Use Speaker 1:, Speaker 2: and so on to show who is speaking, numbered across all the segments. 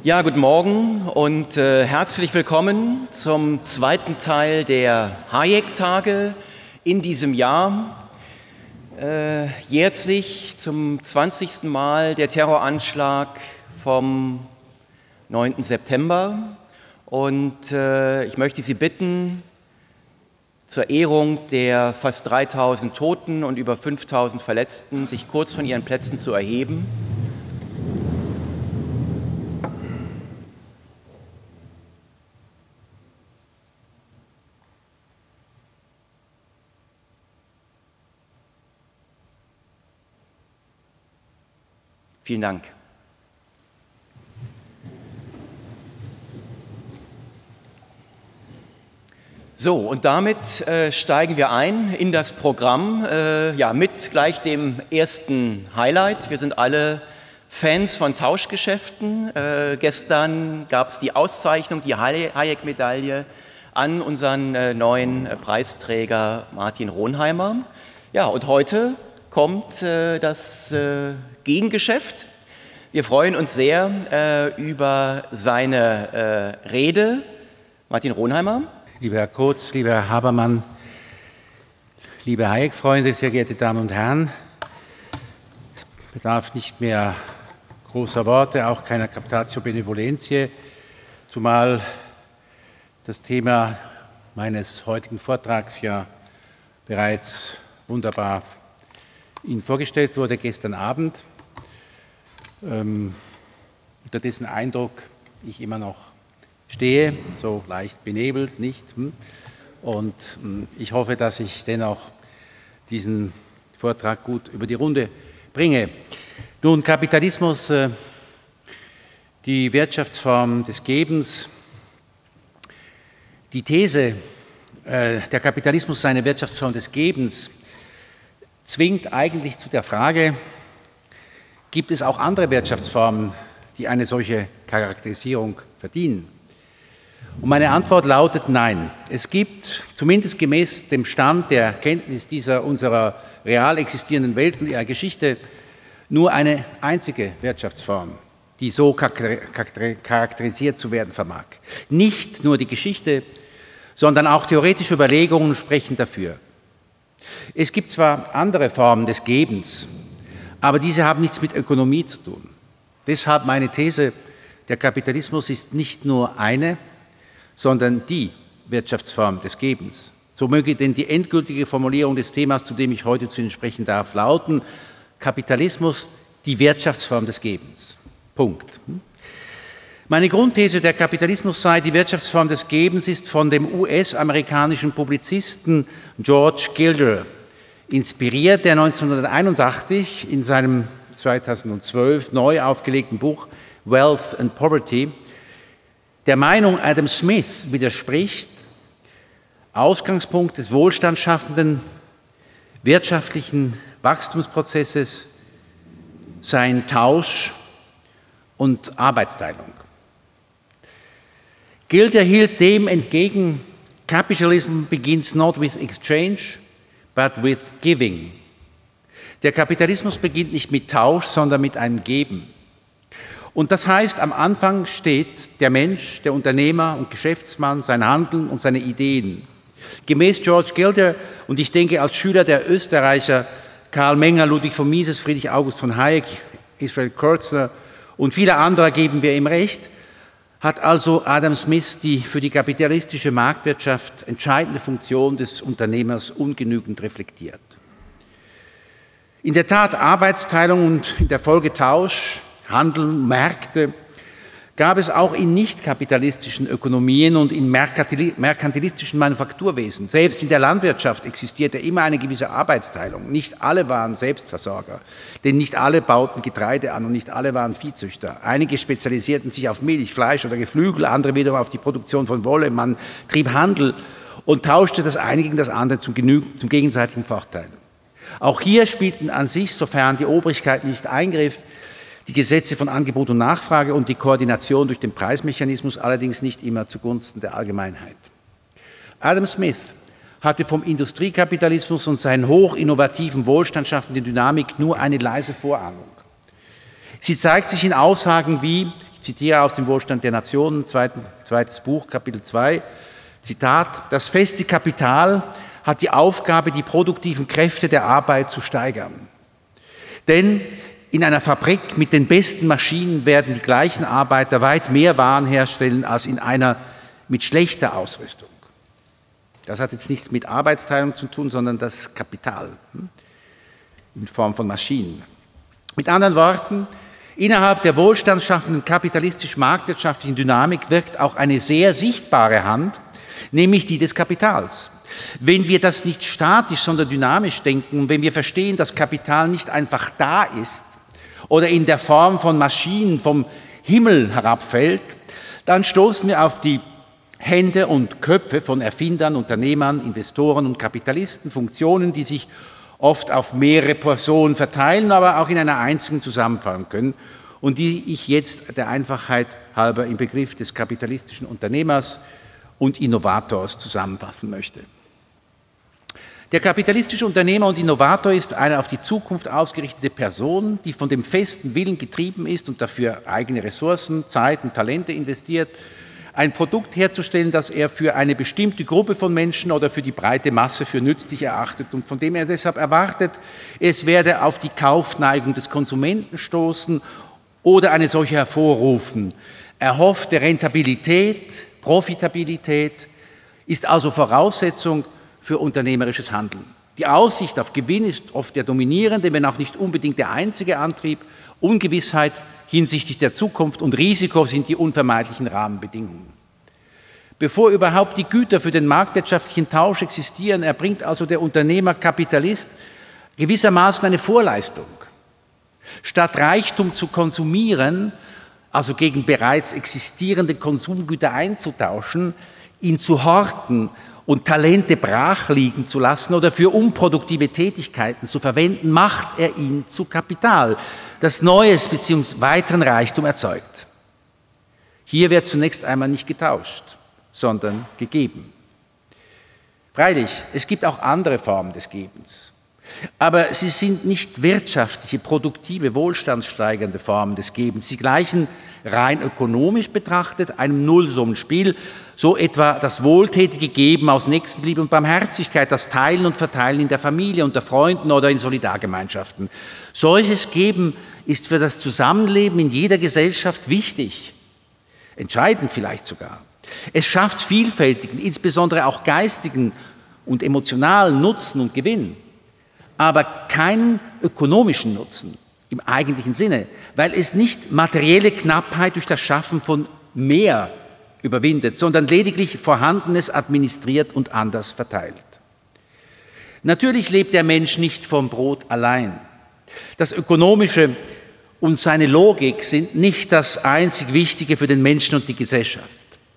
Speaker 1: Ja, guten Morgen und herzlich willkommen zum zweiten Teil der Hayek-Tage in diesem Jahr. Jährt sich zum 20. Mal der Terroranschlag vom 9. September und ich möchte Sie bitten, zur Ehrung der fast 3000 Toten und über 5000 Verletzten sich kurz von Ihren Plätzen zu erheben. Vielen Dank. So, und damit steigen wir ein in das Programm, mit gleich dem ersten Highlight. Wir sind alle Fans von Tauschgeschäften. Gestern gab es die Auszeichnung, die Hayek-Medaille an unseren neuen Preisträger Martin Ronheimer. Ja, und heute kommt das Gegengeschäft. Wir freuen uns sehr über seine Rede. Martin Ronheimer.
Speaker 2: Lieber Herr Kotz, lieber Herr Habermann, liebe Hayek-Freunde, sehr geehrte Damen und Herren, es bedarf nicht mehr großer Worte, auch keiner Captatio Benevolentiae, zumal das Thema meines heutigen Vortrags ja bereits wunderbar Ihnen vorgestellt wurde gestern Abend, unter dessen Eindruck ich immer noch stehe, so leicht benebelt, nicht? Und ich hoffe, dass ich dennoch diesen Vortrag gut über die Runde bringe. Nun, Kapitalismus, die Wirtschaftsform des Gebens, die These, der Kapitalismus sei eine Wirtschaftsform des Gebens, zwingt eigentlich zu der Frage, gibt es auch andere Wirtschaftsformen, die eine solche Charakterisierung verdienen? Und meine Antwort lautet nein. Es gibt, zumindest gemäß dem Stand der Kenntnis dieser unserer real existierenden Welt und ihrer Geschichte, nur eine einzige Wirtschaftsform, die so charakterisiert zu werden vermag. Nicht nur die Geschichte, sondern auch theoretische Überlegungen sprechen dafür. Es gibt zwar andere Formen des Gebens, aber diese haben nichts mit Ökonomie zu tun. Deshalb meine These, der Kapitalismus ist nicht nur eine, sondern die Wirtschaftsform des Gebens. So möge denn die endgültige Formulierung des Themas, zu dem ich heute zu Ihnen sprechen darf, lauten: Kapitalismus, die Wirtschaftsform des Gebens. Punkt. Meine Grundthese, der Kapitalismus sei die Wirtschaftsform des Gebens, ist von dem US-amerikanischen Publizisten George Gilder inspiriert, der 1981 in seinem 2012 neu aufgelegten Buch Wealth and Poverty der Meinung Adam Smith widerspricht, Ausgangspunkt des wohlstandsschaffenden wirtschaftlichen Wachstumsprozesses seien Tausch und Arbeitsteilung. Gilder hielt dem entgegen, Capitalism begins not with exchange, but with giving. Der Kapitalismus beginnt nicht mit Tausch, sondern mit einem Geben. Und das heißt, am Anfang steht der Mensch, der Unternehmer und Geschäftsmann, sein Handeln und seine Ideen. Gemäß George Gilder, und ich denke als Schüler der Österreicher Karl Menger, Ludwig von Mises, Friedrich August von Hayek, Israel Kurzner und viele andere geben wir ihm recht, hat also Adam Smith die für die kapitalistische Marktwirtschaft entscheidende Funktion des Unternehmers ungenügend reflektiert. In der Tat, Arbeitsteilung und in der Folge Tausch, Handel, Märkte gab es auch in nicht-kapitalistischen Ökonomien und in merkantilistischen Manufakturwesen. Selbst in der Landwirtschaft existierte immer eine gewisse Arbeitsteilung. Nicht alle waren Selbstversorger, denn nicht alle bauten Getreide an und nicht alle waren Viehzüchter. Einige spezialisierten sich auf Milch, Fleisch oder Geflügel, andere wiederum auf die Produktion von Wolle. Man trieb Handel und tauschte das eine gegen das andere zum gegenseitigen Vorteil. Auch hier spielten an sich, sofern die Obrigkeit nicht eingriff, die Gesetze von Angebot und Nachfrage und die Koordination durch den Preismechanismus, allerdings nicht immer zugunsten der Allgemeinheit. Adam Smith hatte vom Industriekapitalismus und seinen hochinnovativen, wohlstandsschaffenden Dynamik nur eine leise Vorahnung. Sie zeigt sich in Aussagen wie, Ich zitiere aus dem Wohlstand der Nationen, zweites Buch, Kapitel 2, Zitat: Das feste Kapital hat die Aufgabe, die produktiven Kräfte der Arbeit zu steigern. Denn in einer Fabrik mit den besten Maschinen werden die gleichen Arbeiter weit mehr Waren herstellen als in einer mit schlechter Ausrüstung. Das hat jetzt nichts mit Arbeitsteilung zu tun, sondern das Kapital in Form von Maschinen. Mit anderen Worten, innerhalb der wohlstandsschaffenden kapitalistisch-marktwirtschaftlichen Dynamik wirkt auch eine sehr sichtbare Hand, nämlich die des Kapitals. Wenn wir das nicht statisch, sondern dynamisch denken, wenn wir verstehen, dass Kapital nicht einfach da ist oder in der Form von Maschinen vom Himmel herabfällt, dann stoßen wir auf die Hände und Köpfe von Erfindern, Unternehmern, Investoren und Kapitalisten, Funktionen, die sich oft auf mehrere Personen verteilen, aber auch in einer einzigen zusammenfallen können und die ich jetzt der Einfachheit halber im Begriff des kapitalistischen Unternehmers und Innovators zusammenfassen möchte. Der kapitalistische Unternehmer und Innovator ist eine auf die Zukunft ausgerichtete Person, die von dem festen Willen getrieben ist und dafür eigene Ressourcen, Zeit und Talente investiert, ein Produkt herzustellen, das er für eine bestimmte Gruppe von Menschen oder für die breite Masse für nützlich erachtet und von dem er deshalb erwartet, es werde auf die Kaufneigung des Konsumenten stoßen oder eine solche hervorrufen. Erhoffte Rentabilität, Profitabilität ist also Voraussetzung für unternehmerisches Handeln. Die Aussicht auf Gewinn ist oft der dominierende, wenn auch nicht unbedingt der einzige Antrieb. Ungewissheit hinsichtlich der Zukunft und Risiko sind die unvermeidlichen Rahmenbedingungen. Bevor überhaupt die Güter für den marktwirtschaftlichen Tausch existieren, erbringt also der Unternehmer Kapitalist gewissermaßen eine Vorleistung. Statt Reichtum zu konsumieren, also gegen bereits existierende Konsumgüter einzutauschen, ihn zu horten und Talente brach liegen zu lassen oder für unproduktive Tätigkeiten zu verwenden, macht er ihn zu Kapital, das neues bzw. weiteren Reichtum erzeugt. Hier wird zunächst einmal nicht getauscht, sondern gegeben. Freilich, es gibt auch andere Formen des Gebens, aber sie sind nicht wirtschaftliche, produktive, wohlstandssteigernde Formen des Gebens. Sie gleichen rein ökonomisch betrachtet einem Nullsummenspiel, so etwa das wohltätige Geben aus Nächstenliebe und Barmherzigkeit, das Teilen und Verteilen in der Familie, unter Freunden oder in Solidargemeinschaften. Solches Geben ist für das Zusammenleben in jeder Gesellschaft wichtig, entscheidend vielleicht sogar. Es schafft vielfältigen, insbesondere auch geistigen und emotionalen Nutzen und Gewinn, aber keinen ökonomischen Nutzen im eigentlichen Sinne, weil es nicht materielle Knappheit durch das Schaffen von mehr überwindet, sondern lediglich Vorhandenes administriert und anders verteilt. Natürlich lebt der Mensch nicht vom Brot allein. Das Ökonomische und seine Logik sind nicht das einzig Wichtige für den Menschen und die Gesellschaft.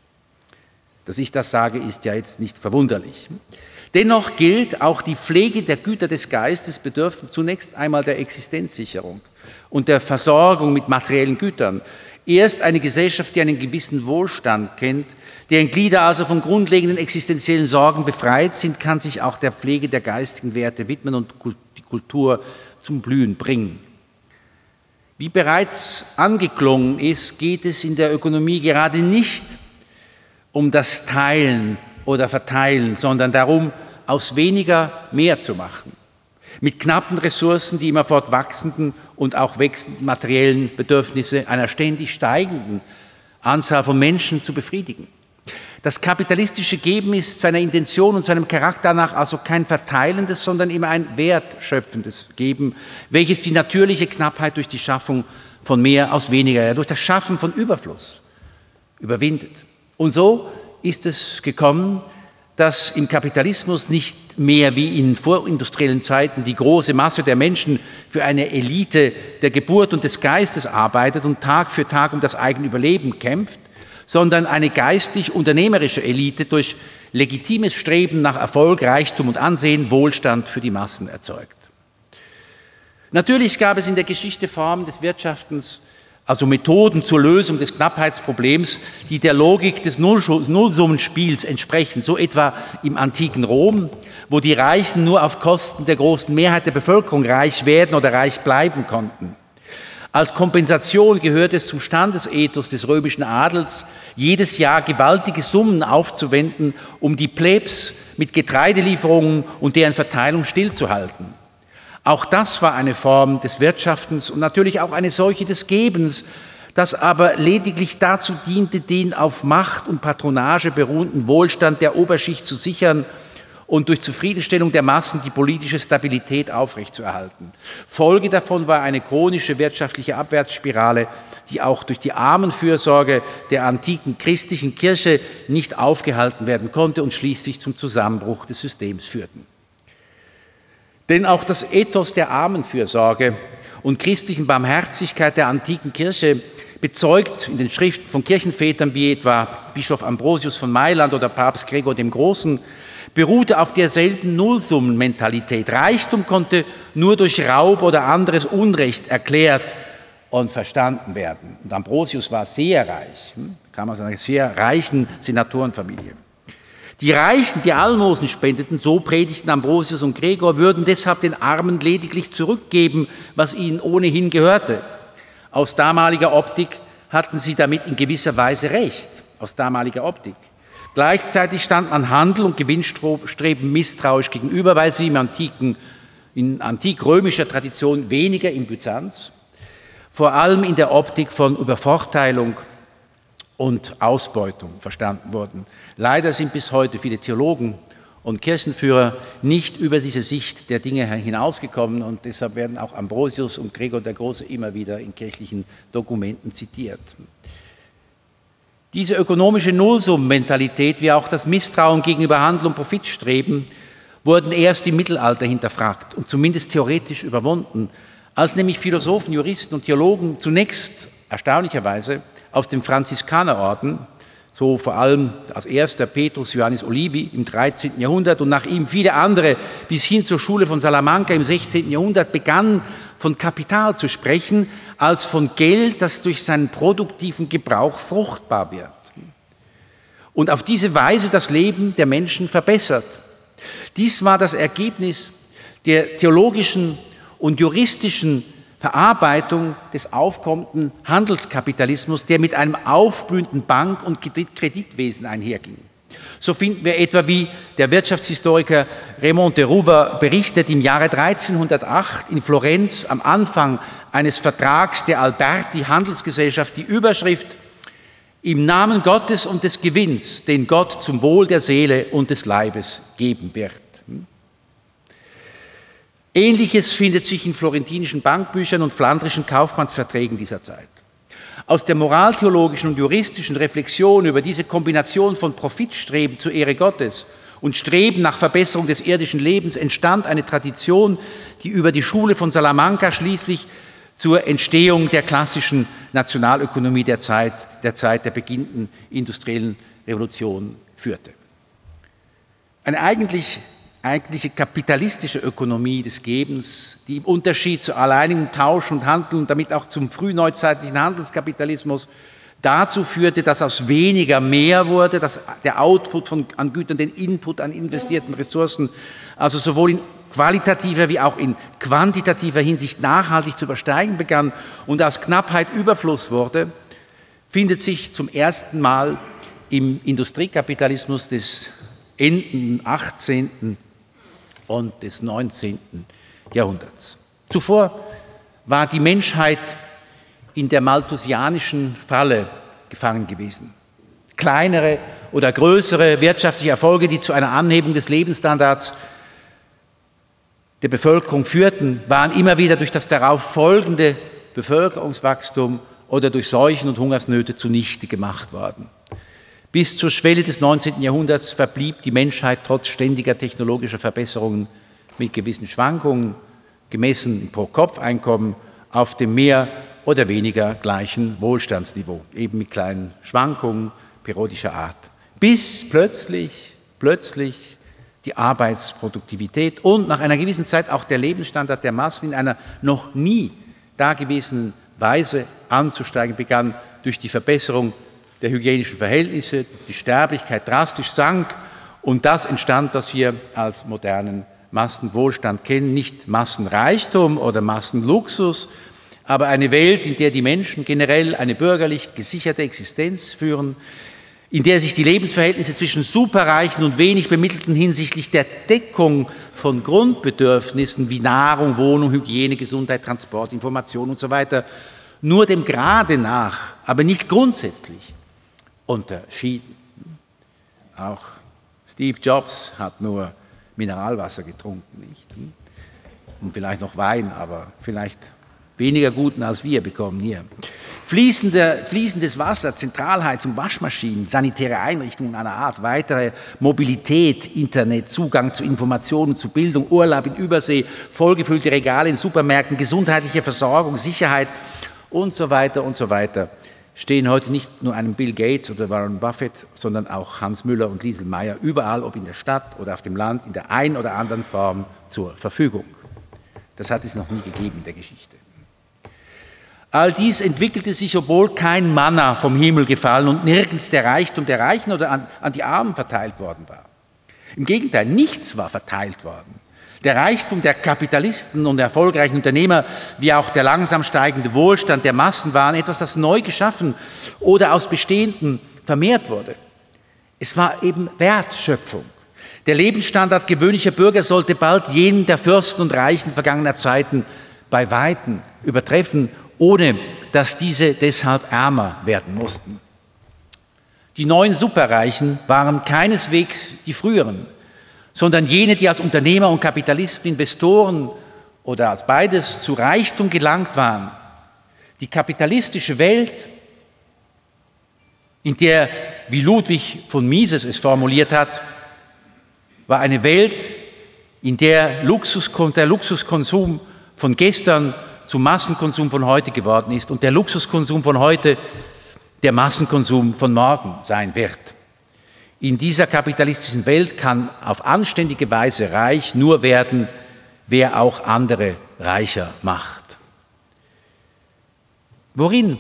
Speaker 2: Dass ich das sage, ist ja jetzt nicht verwunderlich. Dennoch gilt, auch die Pflege der Güter des Geistes bedürfen zunächst einmal der Existenzsicherung und der Versorgung mit materiellen Gütern. Erst eine Gesellschaft, die einen gewissen Wohlstand kennt, deren Glieder also von grundlegenden existenziellen Sorgen befreit sind, kann sich auch der Pflege der geistigen Werte widmen und die Kultur zum Blühen bringen. Wie bereits angeklungen ist, geht es in der Ökonomie gerade nicht um das Teilen oder Verteilen, sondern darum, aus weniger mehr zu machen. Mit knappen Ressourcen die immerfort wachsenden und auch wechselnden materiellen Bedürfnisse einer ständig steigenden Anzahl von Menschen zu befriedigen. Das kapitalistische Geben ist seiner Intention und seinem Charakter nach also kein verteilendes, sondern immer ein wertschöpfendes Geben, welches die natürliche Knappheit durch die Schaffung von mehr aus weniger, ja, durch das Schaffen von Überfluss überwindet. Und so ist es gekommen, dass im Kapitalismus nicht mehr wie in vorindustriellen Zeiten die große Masse der Menschen für eine Elite der Geburt und des Geistes arbeitet und Tag für Tag um das eigene Überleben kämpft, sondern eine geistig-unternehmerische Elite durch legitimes Streben nach Erfolg, Reichtum und Ansehen Wohlstand für die Massen erzeugt. Natürlich gab es in der Geschichte Formen des Wirtschaftens, also Methoden zur Lösung des Knappheitsproblems, die der Logik des Nullsummenspiels entsprechen, so etwa im antiken Rom, wo die Reichen nur auf Kosten der großen Mehrheit der Bevölkerung reich werden oder reich bleiben konnten. Als Kompensation gehört es zum Standesethos des römischen Adels, jedes Jahr gewaltige Summen aufzuwenden, um die Plebs mit Getreidelieferungen und deren Verteilung stillzuhalten. Auch das war eine Form des Wirtschaftens und natürlich auch eine solche des Gebens, das aber lediglich dazu diente, den auf Macht und Patronage beruhenden Wohlstand der Oberschicht zu sichern und durch Zufriedenstellung der Massen die politische Stabilität aufrechtzuerhalten. Folge davon war eine chronische wirtschaftliche Abwärtsspirale, die auch durch die Armenfürsorge der antiken christlichen Kirche nicht aufgehalten werden konnte und schließlich zum Zusammenbruch des Systems führten. Denn auch das Ethos der Armenfürsorge und christlichen Barmherzigkeit der antiken Kirche bezeugt in den Schriften von Kirchenvätern wie etwa Bischof Ambrosius von Mailand oder Papst Gregor dem Großen, beruhte auf derselben Nullsummenmentalität. Reichtum konnte nur durch Raub oder anderes Unrecht erklärt und verstanden werden. Und Ambrosius war sehr reich, kam aus einer sehr reichen Senatorenfamilie. Die Reichen, die Almosen spendeten, so predigten Ambrosius und Gregor, würden deshalb den Armen lediglich zurückgeben, was ihnen ohnehin gehörte. Aus damaliger Optik hatten sie damit in gewisser Weise recht, aus damaliger Optik. Gleichzeitig stand man Handel und Gewinnstreben misstrauisch gegenüber, weil sie in antik-römischer Tradition weniger in Byzanz, vor allem in der Optik von Übervorteilung und Ausbeutung verstanden wurden. Leider sind bis heute viele Theologen und Kirchenführer nicht über diese Sicht der Dinge hinausgekommen und deshalb werden auch Ambrosius und Gregor der Große immer wieder in kirchlichen Dokumenten zitiert. Diese ökonomische Nullsummenmentalität wie auch das Misstrauen gegenüber Handel und Profitstreben wurden erst im Mittelalter hinterfragt und zumindest theoretisch überwunden, als nämlich Philosophen, Juristen und Theologen zunächst erstaunlicherweise aus dem Franziskanerorden, so vor allem als erster Petrus Johannes Olivi im 13. Jahrhundert und nach ihm viele andere bis hin zur Schule von Salamanca im 16. Jahrhundert begannen, von Kapital zu sprechen, als von Geld, das durch seinen produktiven Gebrauch fruchtbar wird und auf diese Weise das Leben der Menschen verbessert. Dies war das Ergebnis der theologischen und juristischen Verarbeitung des aufkommenden Handelskapitalismus, der mit einem aufblühenden Bank- und Kreditwesen einherging. So finden wir etwa, wie der Wirtschaftshistoriker Raymond de Roover berichtet, im Jahre 1308 in Florenz am Anfang eines Vertrags der Alberti Handelsgesellschaft die Überschrift „Im Namen Gottes und des Gewinns, den Gott zum Wohl der Seele und des Leibes geben wird." Ähnliches findet sich in florentinischen Bankbüchern und flandrischen Kaufmannsverträgen dieser Zeit. Aus der moraltheologischen und juristischen Reflexion über diese Kombination von Profitstreben zur Ehre Gottes und Streben nach Verbesserung des irdischen Lebens entstand eine Tradition, die über die Schule von Salamanca schließlich zur Entstehung der klassischen Nationalökonomie der Zeit der beginnenden industriellen Revolution führte. Eine eigentliche kapitalistische Ökonomie des Gebens, die im Unterschied zu alleinigem Tausch und Handel und damit auch zum frühneuzeitlichen Handelskapitalismus dazu führte, dass aus weniger mehr wurde, dass der Output an Gütern den Input an investierten Ressourcen, also sowohl in qualitativer wie auch in quantitativer Hinsicht nachhaltig zu übersteigen begann und aus Knappheit Überfluss wurde, findet sich zum ersten Mal im Industriekapitalismus des Enden 18. und des 19. Jahrhunderts. Zuvor war die Menschheit in der malthusianischen Falle gefangen gewesen. Kleinere oder größere wirtschaftliche Erfolge, die zu einer Anhebung des Lebensstandards der Bevölkerung führten, waren immer wieder durch das darauf folgende Bevölkerungswachstum oder durch Seuchen und Hungersnöte zunichte gemacht worden. Bis zur Schwelle des 19. Jahrhunderts verblieb die Menschheit trotz ständiger technologischer Verbesserungen mit gewissen Schwankungen, gemessen im Pro-Kopf-Einkommen, auf dem mehr oder weniger gleichen Wohlstandsniveau, eben mit kleinen Schwankungen periodischer Art. Bis plötzlich die Arbeitsproduktivität und nach einer gewissen Zeit auch der Lebensstandard der Massen in einer noch nie dagewesenen Weise anzusteigen begann durch die Verbesserung der hygienischen Verhältnisse, die Sterblichkeit drastisch sank und das entstand, was wir als modernen Massenwohlstand kennen, nicht Massenreichtum oder Massenluxus, aber eine Welt, in der die Menschen generell eine bürgerlich gesicherte Existenz führen, in der sich die Lebensverhältnisse zwischen Superreichen und wenig Bemittelten hinsichtlich der Deckung von Grundbedürfnissen wie Nahrung, Wohnung, Hygiene, Gesundheit, Transport, Information und so weiter nur dem Grade nach, aber nicht grundsätzlich unterschieden. Auch Steve Jobs hat nur Mineralwasser getrunken, nicht? Und vielleicht noch Wein, aber vielleicht weniger guten als wir bekommen hier. Fließendes Wasser, Zentralheizung, Waschmaschinen, sanitäre Einrichtungen einer Art, weitere Mobilität, Internet, Zugang zu Informationen, zu Bildung, Urlaub in Übersee, vollgefüllte Regale in Supermärkten, gesundheitliche Versorgung, Sicherheit und so weiter, stehen heute nicht nur einem Bill Gates oder Warren Buffett, sondern auch Hans Müller und Liesl Meyer überall, ob in der Stadt oder auf dem Land, in der einen oder anderen Form zur Verfügung. Das hat es noch nie gegeben in der Geschichte. All dies entwickelte sich, obwohl kein Manna vom Himmel gefallen und nirgends der Reichtum der Reichen oder an die Armen verteilt worden war. Im Gegenteil, nichts war verteilt worden. Der Reichtum der Kapitalisten und erfolgreichen Unternehmer, wie auch der langsam steigende Wohlstand der Massen waren etwas, das neu geschaffen oder aus Bestehenden vermehrt wurde. Es war eben Wertschöpfung. Der Lebensstandard gewöhnlicher Bürger sollte bald jenen der Fürsten und Reichen vergangener Zeiten bei Weitem übertreffen, ohne dass diese deshalb ärmer werden mussten. Die neuen Superreichen waren keineswegs die früheren, sondern jene, die als Unternehmer und Kapitalisten, Investoren oder als beides zu Reichtum gelangt waren. Die kapitalistische Welt, in der, wie Ludwig von Mises es formuliert hat, war eine Welt, in der der Luxuskonsum von gestern zum Massenkonsum von heute geworden ist und der Luxuskonsum von heute der Massenkonsum von morgen sein wird. In dieser kapitalistischen Welt kann auf anständige Weise reich nur werden, wer auch andere reicher macht. Worin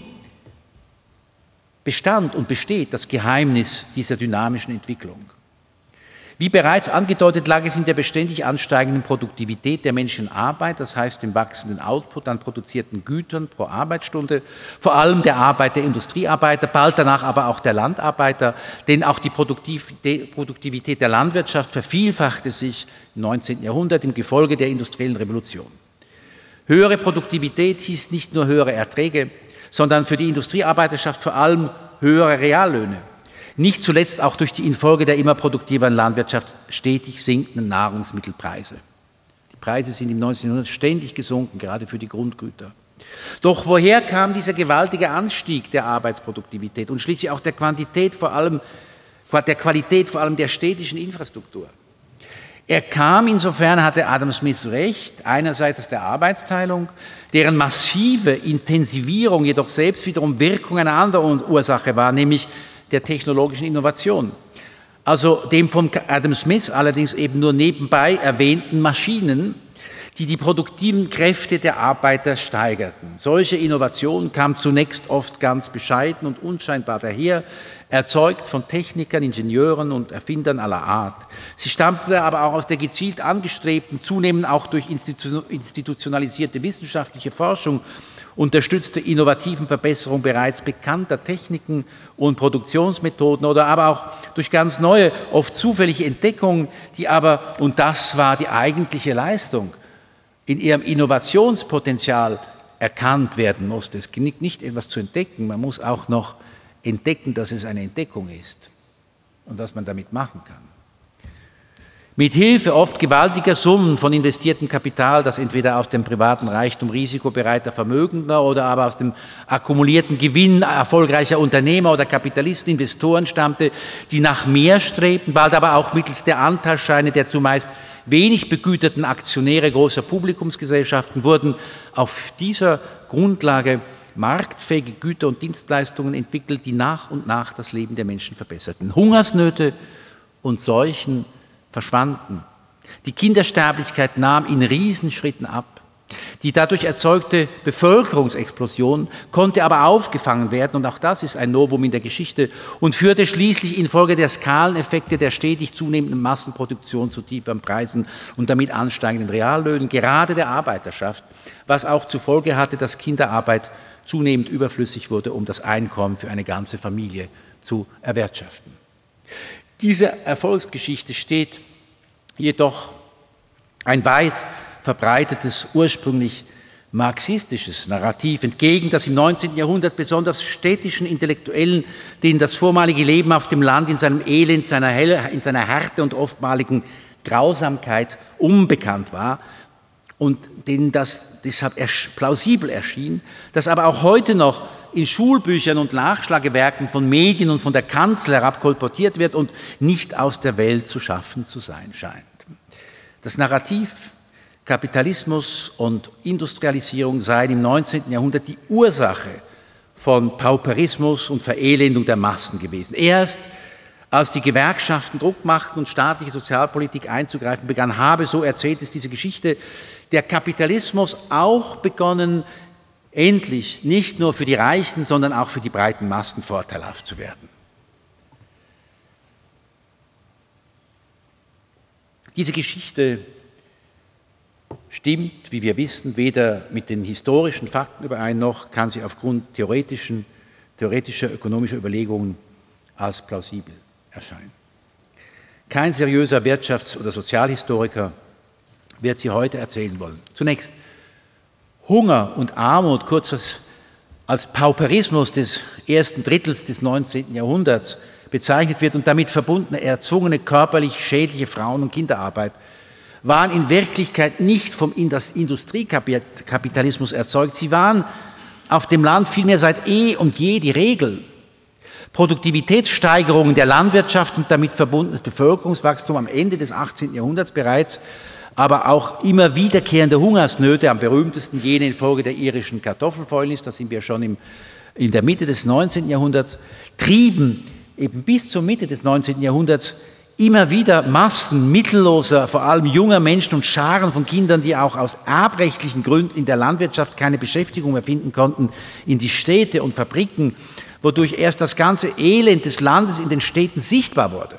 Speaker 2: bestand und besteht das Geheimnis dieser dynamischen Entwicklung? Wie bereits angedeutet, lag es in der beständig ansteigenden Produktivität der menschlichen Arbeit, das heißt dem wachsenden Output an produzierten Gütern pro Arbeitsstunde, vor allem der Arbeit der Industriearbeiter, bald danach aber auch der Landarbeiter, denn auch die Produktivität der Landwirtschaft vervielfachte sich im 19. Jahrhundert im Gefolge der industriellen Revolution. Höhere Produktivität hieß nicht nur höhere Erträge, sondern für die Industriearbeiterschaft vor allem höhere Reallöhne. Nicht zuletzt auch durch die infolge der immer produktiveren Landwirtschaft stetig sinkenden Nahrungsmittelpreise. Die Preise sind im 19. Jahrhundert ständig gesunken, gerade für die Grundgüter. Doch woher kam dieser gewaltige Anstieg der Arbeitsproduktivität und schließlich auch der Qualität vor allem der städtischen Infrastruktur? Er kam, insofern hatte Adam Smith recht, einerseits aus der Arbeitsteilung, deren massive Intensivierung jedoch selbst wiederum Wirkung einer anderen Ursache war, nämlich der technologischen Innovation. Also dem von Adam Smith allerdings eben nur nebenbei erwähnten Maschinen, die die produktiven Kräfte der Arbeiter steigerten. Solche Innovation kam zunächst oft ganz bescheiden und unscheinbar daher, erzeugt von Technikern, Ingenieuren und Erfindern aller Art. Sie stammte aber auch aus der gezielt angestrebten, zunehmend auch durch institutionalisierte wissenschaftliche Forschung unterstützte innovativen Verbesserung bereits bekannter Techniken und Produktionsmethoden oder aber auch durch ganz neue, oft zufällige Entdeckungen, die aber, und das war die eigentliche Leistung, in ihrem Innovationspotenzial erkannt werden musste. Es genügt nicht, etwas zu entdecken, man muss auch noch entdecken, dass es eine Entdeckung ist und was man damit machen kann. Mit Hilfe oft gewaltiger Summen von investiertem Kapital, das entweder aus dem privaten Reichtum risikobereiter Vermögender oder aber aus dem akkumulierten Gewinn erfolgreicher Unternehmer oder Kapitalisten, Investoren stammte, die nach mehr strebten, bald aber auch mittels der Anteilsscheine der zumeist wenig begüterten Aktionäre großer Publikumsgesellschaften wurden auf dieser Grundlage marktfähige Güter und Dienstleistungen entwickelt, die nach und nach das Leben der Menschen verbesserten. Hungersnöte und Seuchen verschwanden. Die Kindersterblichkeit nahm in Riesenschritten ab. Die dadurch erzeugte Bevölkerungsexplosion konnte aber aufgefangen werden, und auch das ist ein Novum in der Geschichte, und führte schließlich infolge der Skaleneffekte der stetig zunehmenden Massenproduktion zu tieferen Preisen und damit ansteigenden Reallöhnen, gerade der Arbeiterschaft, was auch zur Folge hatte, dass Kinderarbeit zunehmend überflüssig wurde, um das Einkommen für eine ganze Familie zu erwirtschaften. Dieser Erfolgsgeschichte steht jedoch ein weit verbreitetes, ursprünglich marxistisches Narrativ entgegen, das im 19. Jahrhundert besonders städtischen Intellektuellen, denen das vormalige Leben auf dem Land in seinem Elend, in seiner Härte und oftmaligen Grausamkeit unbekannt war und denen das deshalb plausibel erschien, das aber auch heute noch in Schulbüchern und Nachschlagewerken von Medien und von der Kanzel herab kolportiert wird und nicht aus der Welt zu schaffen zu sein scheint. Das Narrativ Kapitalismus und Industrialisierung seien im 19. Jahrhundert die Ursache von Pauperismus und Verelendung der Massen gewesen. Erst als die Gewerkschaften Druck machten und staatliche Sozialpolitik einzugreifen begann, habe, so erzählt es diese Geschichte, der Kapitalismus auch begonnen, endlich nicht nur für die Reichen, sondern auch für die breiten Massen vorteilhaft zu werden. Diese Geschichte stimmt, wie wir wissen, weder mit den historischen Fakten überein, noch kann sie aufgrund theoretischer ökonomischer Überlegungen als plausibel erscheinen. Kein seriöser Wirtschafts- oder Sozialhistoriker wird sie heute erzählen wollen. Zunächst, Hunger und Armut, kurz als Pauperismus des ersten Drittels des 19. Jahrhunderts bezeichnet wird und damit verbundene erzwungene körperlich schädliche Frauen- und Kinderarbeit, waren in Wirklichkeit nicht vom Industriekapitalismus erzeugt. Sie waren auf dem Land vielmehr seit eh und je die Regel. Produktivitätssteigerungen der Landwirtschaft und damit verbundenes Bevölkerungswachstum am Ende des 18. Jahrhunderts bereits, aber auch immer wiederkehrende Hungersnöte, am berühmtesten jene infolge der irischen Kartoffelfäulnis, da sind wir schon in der Mitte des 19. Jahrhunderts, trieben eben bis zur Mitte des 19. Jahrhunderts immer wieder Massen mittelloser, vor allem junger Menschen und Scharen von Kindern, die auch aus erbrechtlichen Gründen in der Landwirtschaft keine Beschäftigung mehr finden konnten, in die Städte und Fabriken, wodurch erst das ganze Elend des Landes in den Städten sichtbar wurde.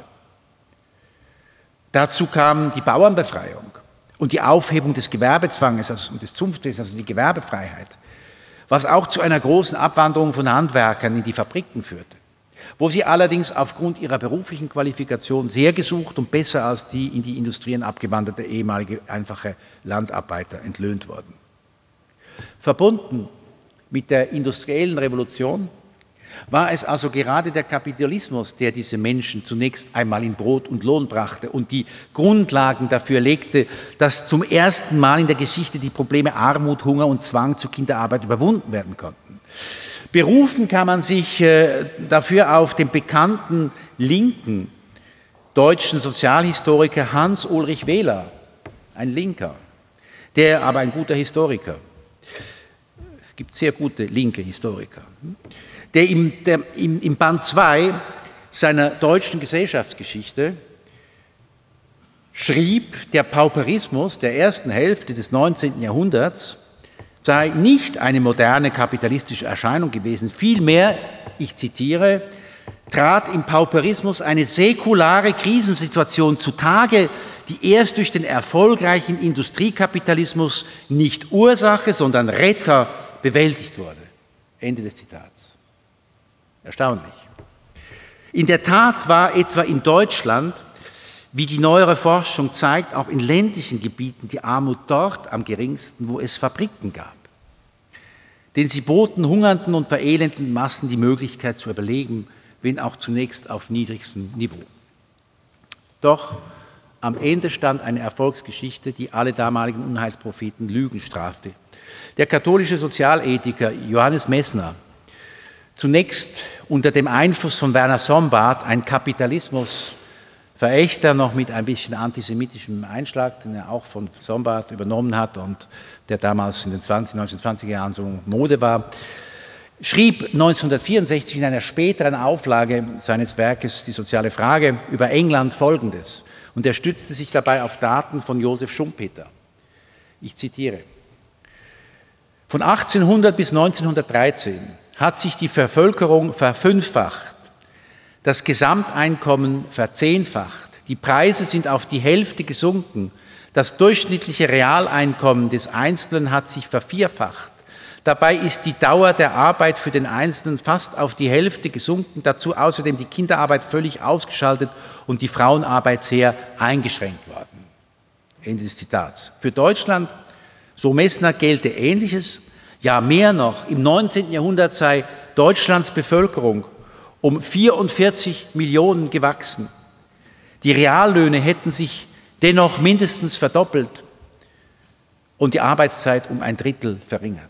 Speaker 2: Dazu kam die Bauernbefreiung und die Aufhebung des Gewerbezwanges und des Zunftwesens, also die Gewerbefreiheit, was auch zu einer großen Abwanderung von Handwerkern in die Fabriken führte, wo sie allerdings aufgrund ihrer beruflichen Qualifikation sehr gesucht und besser als die in die Industrien abgewanderte ehemalige einfache Landarbeiter entlöhnt wurden. Verbunden mit der industriellen Revolution war es also gerade der Kapitalismus, der diese Menschen zunächst einmal in Brot und Lohn brachte und die Grundlagen dafür legte, dass zum ersten Mal in der Geschichte die Probleme Armut, Hunger und Zwang zur Kinderarbeit überwunden werden konnten. Berufen kann man sich dafür auf den bekannten linken deutschen Sozialhistoriker Hans-Ulrich Wehler, ein Linker, der aber ein guter Historiker. Es gibt sehr gute linke Historiker, der im Band 2 seiner deutschen Gesellschaftsgeschichte schrieb, der Pauperismus der ersten Hälfte des 19. Jahrhunderts sei nicht eine moderne kapitalistische Erscheinung gewesen. Vielmehr, ich zitiere, trat im Pauperismus eine säkulare Krisensituation zutage, die erst durch den erfolgreichen Industriekapitalismus nicht Ursache, sondern Retter bewältigt wurde. Ende des Zitats. Erstaunlich. In der Tat war etwa in Deutschland, wie die neuere Forschung zeigt, auch in ländlichen Gebieten die Armut dort am geringsten, wo es Fabriken gab. Denn sie boten hungernden und verelendeten Massen die Möglichkeit zu überleben, wenn auch zunächst auf niedrigstem Niveau. Doch am Ende stand eine Erfolgsgeschichte, die alle damaligen Unheilspropheten Lügen strafte. Der katholische Sozialethiker Johannes Messner, zunächst unter dem Einfluss von Werner Sombart, ein Kapitalismusverächter, noch mit ein bisschen antisemitischem Einschlag, den er auch von Sombart übernommen hat und der damals in den 1920er Jahren so Mode war, schrieb 1964 in einer späteren Auflage seines Werkes Die soziale Frage über England Folgendes. Und er stützte sich dabei auf Daten von Josef Schumpeter. Ich zitiere: Von 1800 bis 1913 hat sich die Bevölkerung verfünffacht, das Gesamteinkommen verzehnfacht, die Preise sind auf die Hälfte gesunken, das durchschnittliche Realeinkommen des Einzelnen hat sich vervierfacht. Dabei ist die Dauer der Arbeit für den Einzelnen fast auf die Hälfte gesunken, dazu außerdem die Kinderarbeit völlig ausgeschaltet und die Frauenarbeit sehr eingeschränkt worden. Ende des Zitats. Für Deutschland, so Messner, gelte Ähnliches. Ja, mehr noch, im 19. Jahrhundert sei Deutschlands Bevölkerung um 44 Millionen gewachsen. Die Reallöhne hätten sich dennoch mindestens verdoppelt und die Arbeitszeit um ein Drittel verringert.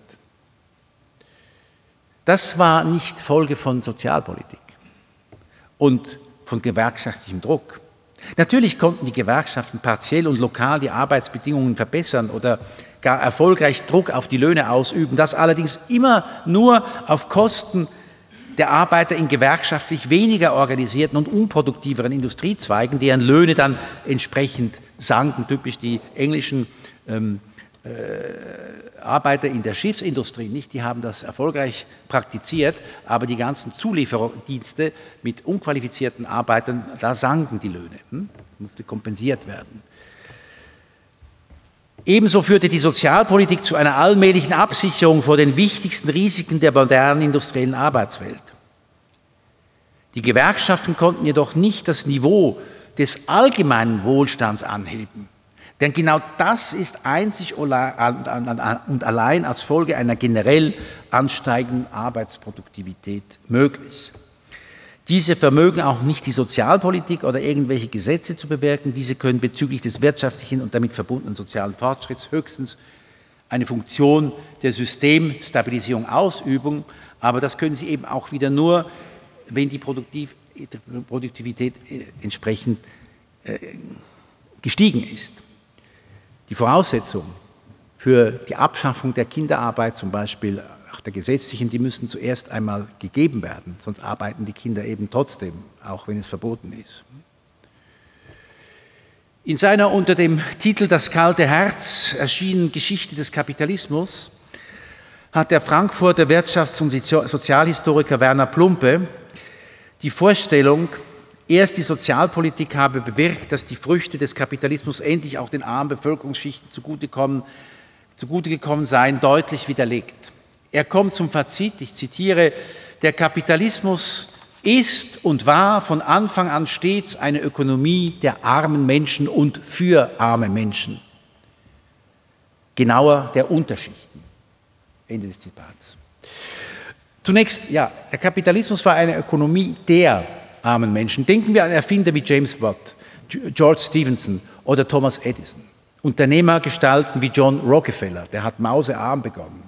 Speaker 2: Das war nicht Folge von Sozialpolitik und von gewerkschaftlichem Druck. Natürlich konnten die Gewerkschaften partiell und lokal die Arbeitsbedingungen verbessern oder gar erfolgreich Druck auf die Löhne ausüben, das allerdings immer nur auf Kosten der Arbeiter in gewerkschaftlich weniger organisierten und unproduktiveren Industriezweigen, deren Löhne dann entsprechend sanken, typisch die englischen Arbeiter in der Schiffsindustrie, nicht? Die haben das erfolgreich praktiziert, aber die ganzen Zulieferdienste mit unqualifizierten Arbeitern, da sanken die Löhne, musste kompensiert werden. Ebenso führte die Sozialpolitik zu einer allmählichen Absicherung vor den wichtigsten Risiken der modernen industriellen Arbeitswelt. Die Gewerkschaften konnten jedoch nicht das Niveau des allgemeinen Wohlstands anheben. Denn genau das ist einzig und allein als Folge einer generell ansteigenden Arbeitsproduktivität möglich. Diese vermögen auch nicht die Sozialpolitik oder irgendwelche Gesetze zu bewirken. Diese können bezüglich des wirtschaftlichen und damit verbundenen sozialen Fortschritts höchstens eine Funktion der Systemstabilisierung ausüben. Aber das können sie eben auch wieder nur, wenn die Produktivität entsprechend gestiegen ist. Die Voraussetzungen für die Abschaffung der Kinderarbeit, zum Beispiel auch der gesetzlichen, die müssen zuerst einmal gegeben werden, sonst arbeiten die Kinder eben trotzdem, auch wenn es verboten ist. In seiner unter dem Titel »Das kalte Herz« erschienenen Geschichte des Kapitalismus hat der Frankfurter Wirtschafts- und Sozialhistoriker Werner Plumpe die Vorstellung, erst die Sozialpolitik habe bewirkt, dass die Früchte des Kapitalismus endlich auch den armen Bevölkerungsschichten zugute gekommen seien, deutlich widerlegt. Er kommt zum Fazit, ich zitiere, der Kapitalismus ist und war von Anfang an stets eine Ökonomie der armen Menschen und für arme Menschen. Genauer der Unterschichten. Ende des Zitats. Zunächst, ja, der Kapitalismus war eine Ökonomie der armen Menschen. Denken wir an Erfinder wie James Watt, George Stephenson oder Thomas Edison. Unternehmergestalten wie John Rockefeller, der hat mausearm begonnen.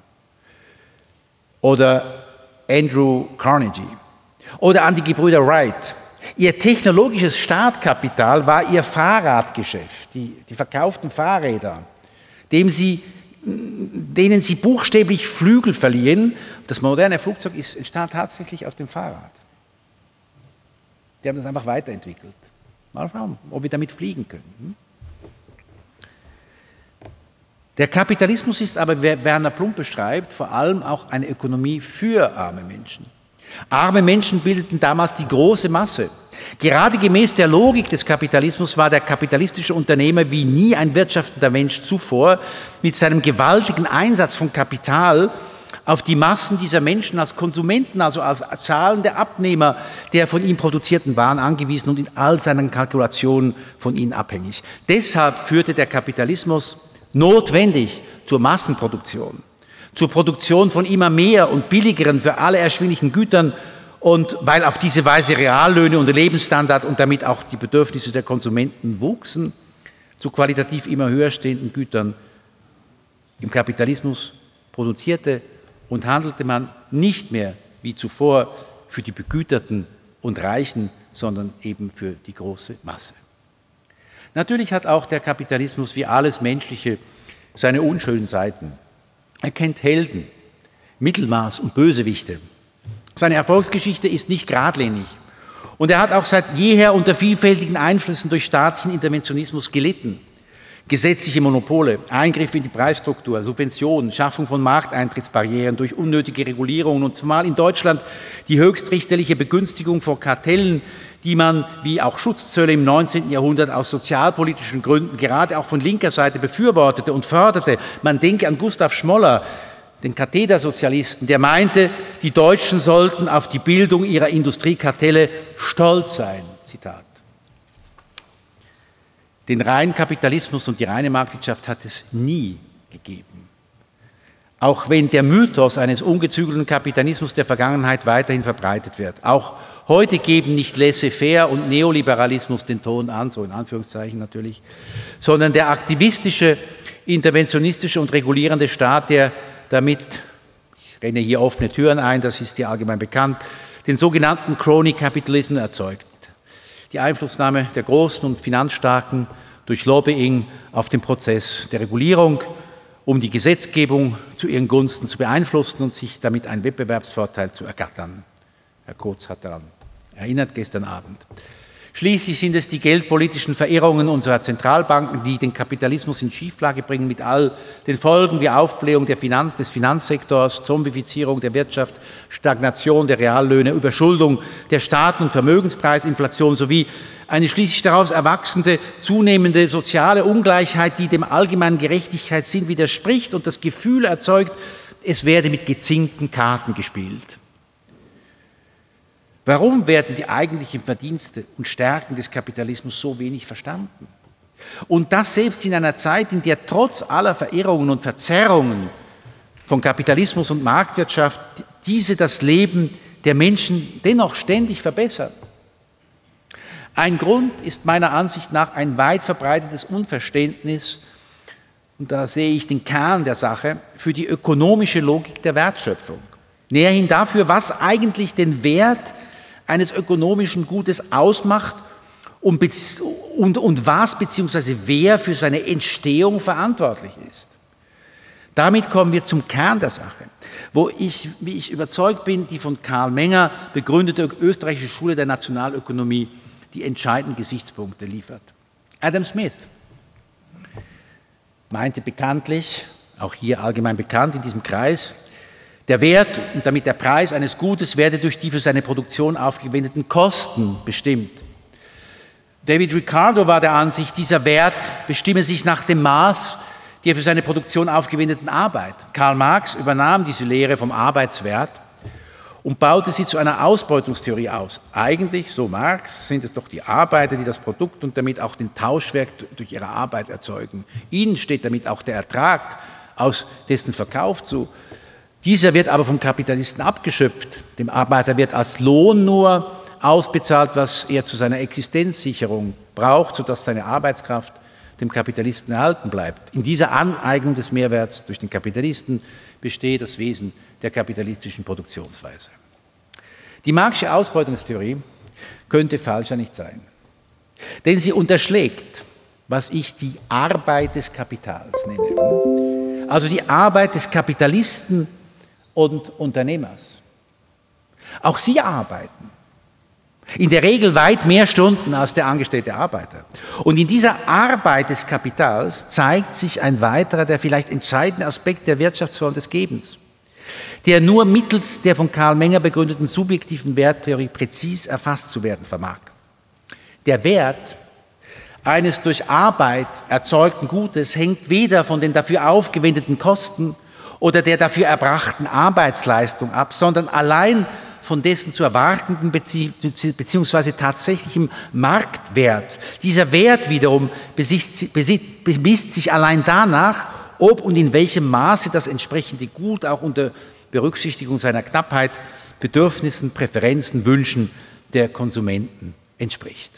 Speaker 2: Oder Andrew Carnegie. Oder an die Gebrüder Wright. Ihr technologisches Startkapital war ihr Fahrradgeschäft, die verkauften Fahrräder, denen sie buchstäblich Flügel verliehen. Das moderne Flugzeug entstand tatsächlich aus dem Fahrrad. Die haben das einfach weiterentwickelt. Mal schauen, ob wir damit fliegen können. Der Kapitalismus ist aber, wie Werner Plumpe beschreibt, vor allem auch eine Ökonomie für arme Menschen. Arme Menschen bildeten damals die große Masse. Gerade gemäß der Logik des Kapitalismus war der kapitalistische Unternehmer wie nie ein wirtschaftender Mensch zuvor mit seinem gewaltigen Einsatz von Kapital auf die Massen dieser Menschen als Konsumenten, also als zahlende Abnehmer der von ihm produzierten Waren angewiesen und in all seinen Kalkulationen von ihnen abhängig. Deshalb führte der Kapitalismus notwendig zur Massenproduktion, zur Produktion von immer mehr und billigeren für alle erschwinglichen Gütern und weil auf diese Weise Reallöhne und Lebensstandard und damit auch die Bedürfnisse der Konsumenten wuchsen, zu qualitativ immer höher stehenden Gütern. Im Kapitalismus produzierte und handelte man nicht mehr wie zuvor für die Begüterten und Reichen, sondern eben für die große Masse. Natürlich hat auch der Kapitalismus wie alles Menschliche seine unschönen Seiten. Er kennt Helden, Mittelmaß und Bösewichte. Seine Erfolgsgeschichte ist nicht geradlinig. Und er hat auch seit jeher unter vielfältigen Einflüssen durch staatlichen Interventionismus gelitten. Gesetzliche Monopole, Eingriff in die Preisstruktur, Subventionen, Schaffung von Markteintrittsbarrieren durch unnötige Regulierungen und zumal in Deutschland die höchstrichterliche Begünstigung vor Kartellen, die man, wie auch Schutzzölle im 19. Jahrhundert, aus sozialpolitischen Gründen gerade auch von linker Seite befürwortete und förderte. Man denke an Gustav Schmoller, den Kathedersozialisten, der meinte, die Deutschen sollten auf die Bildung ihrer Industriekartelle stolz sein. Zitat. Den reinen Kapitalismus und die reine Marktwirtschaft hat es nie gegeben. Auch wenn der Mythos eines ungezügelten Kapitalismus der Vergangenheit weiterhin verbreitet wird. Auch heute geben nicht Laissez-faire und Neoliberalismus den Ton an, so in Anführungszeichen natürlich, sondern der aktivistische, interventionistische und regulierende Staat, der damit, ich renne hier offene Türen ein, das ist ja allgemein bekannt, den sogenannten Crony Capitalism erzeugt. Die Einflussnahme der Großen und Finanzstarken durch Lobbying auf den Prozess der Regulierung, um die Gesetzgebung zu ihren Gunsten zu beeinflussen und sich damit einen Wettbewerbsvorteil zu ergattern. Herr Kotz hat daran erinnert gestern Abend. Schließlich sind es die geldpolitischen Verirrungen unserer Zentralbanken, die den Kapitalismus in Schieflage bringen, mit all den Folgen wie Aufblähung des Finanzsektors, Zombifizierung der Wirtschaft, Stagnation der Reallöhne, Überschuldung der Staaten und Vermögenspreisinflation sowie eine schließlich daraus erwachsende, zunehmende soziale Ungleichheit, die dem allgemeinen Gerechtigkeitssinn widerspricht und das Gefühl erzeugt, es werde mit gezinkten Karten gespielt. Warum werden die eigentlichen Verdienste und Stärken des Kapitalismus so wenig verstanden? Und das selbst in einer Zeit, in der trotz aller Verirrungen und Verzerrungen von Kapitalismus und Marktwirtschaft diese das Leben der Menschen dennoch ständig verbessern. Ein Grund ist meiner Ansicht nach ein weit verbreitetes Unverständnis, und da sehe ich den Kern der Sache, für die ökonomische Logik der Wertschöpfung. Näherhin dafür, was eigentlich den Wert eines ökonomischen Gutes ausmacht und was bzw. wer für seine Entstehung verantwortlich ist. Damit kommen wir zum Kern der Sache, wo ich, wie ich überzeugt bin, die von Karl Menger begründete österreichische Schule der Nationalökonomie die entscheidenden Gesichtspunkte liefert. Adam Smith meinte bekanntlich, auch hier allgemein bekannt in diesem Kreis, der Wert und damit der Preis eines Gutes werde durch die für seine Produktion aufgewendeten Kosten bestimmt. David Ricardo war der Ansicht, dieser Wert bestimme sich nach dem Maß der für seine Produktion aufgewendeten Arbeit. Karl Marx übernahm diese Lehre vom Arbeitswert und baute sie zu einer Ausbeutungstheorie aus. Eigentlich, so Marx, sind es doch die Arbeiter, die das Produkt und damit auch den Tauschwert durch ihre Arbeit erzeugen. Ihnen steht damit auch der Ertrag aus dessen Verkauf zu. Dieser wird aber vom Kapitalisten abgeschöpft. Dem Arbeiter wird als Lohn nur ausbezahlt, was er zu seiner Existenzsicherung braucht, sodass seine Arbeitskraft dem Kapitalisten erhalten bleibt. In dieser Aneignung des Mehrwerts durch den Kapitalisten besteht das Wesen der kapitalistischen Produktionsweise. Die Marxische Ausbeutungstheorie könnte falscher nicht sein, denn sie unterschlägt, was ich die Arbeit des Kapitals nenne, also die Arbeit des Kapitalisten und Unternehmers. Auch sie arbeiten. In der Regel weit mehr Stunden als der angestellte Arbeiter. Und in dieser Arbeit des Kapitals zeigt sich ein weiterer, der vielleicht entscheidende Aspekt der Wirtschaftsform des Gebens, der nur mittels der von Karl Menger begründeten subjektiven Werttheorie präzis erfasst zu werden vermag. Der Wert eines durch Arbeit erzeugten Gutes hängt weder von den dafür aufgewendeten Kosten oder der dafür erbrachten Arbeitsleistung ab, sondern allein von dessen zu erwartenden bzw. tatsächlichem Marktwert. Dieser Wert wiederum bemisst sich allein danach, ob und in welchem Maße das entsprechende Gut auch unter Berücksichtigung seiner Knappheit, Bedürfnissen, Präferenzen, Wünschen der Konsumenten entspricht.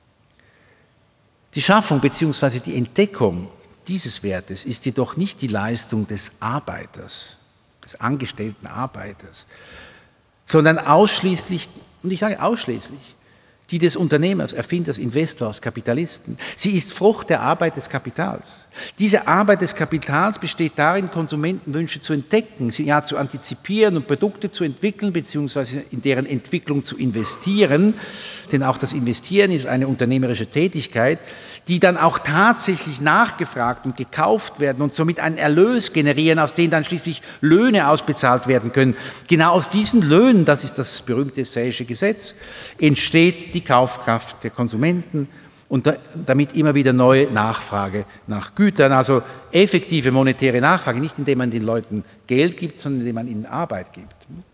Speaker 2: Die Schaffung bzw. die Entdeckung dieses Wertes ist jedoch nicht die Leistung des Arbeiters, des angestellten Arbeiters, sondern ausschließlich, und ich sage ausschließlich, die des Unternehmers, Erfinders, Investors, Kapitalisten. Sie ist Frucht der Arbeit des Kapitals. Diese Arbeit des Kapitals besteht darin, Konsumentenwünsche zu entdecken, sie ja zu antizipieren und Produkte zu entwickeln, beziehungsweise in deren Entwicklung zu investieren, denn auch das Investieren ist eine unternehmerische Tätigkeit, die dann auch tatsächlich nachgefragt und gekauft werden und somit einen Erlös generieren, aus denen dann schließlich Löhne ausbezahlt werden können. Genau aus diesen Löhnen, das ist das berühmte Say'sche Gesetz, entsteht die Kaufkraft der Konsumenten und damit immer wieder neue Nachfrage nach Gütern, also effektive monetäre Nachfrage, nicht indem man den Leuten Geld gibt, sondern indem man ihnen Arbeit gibt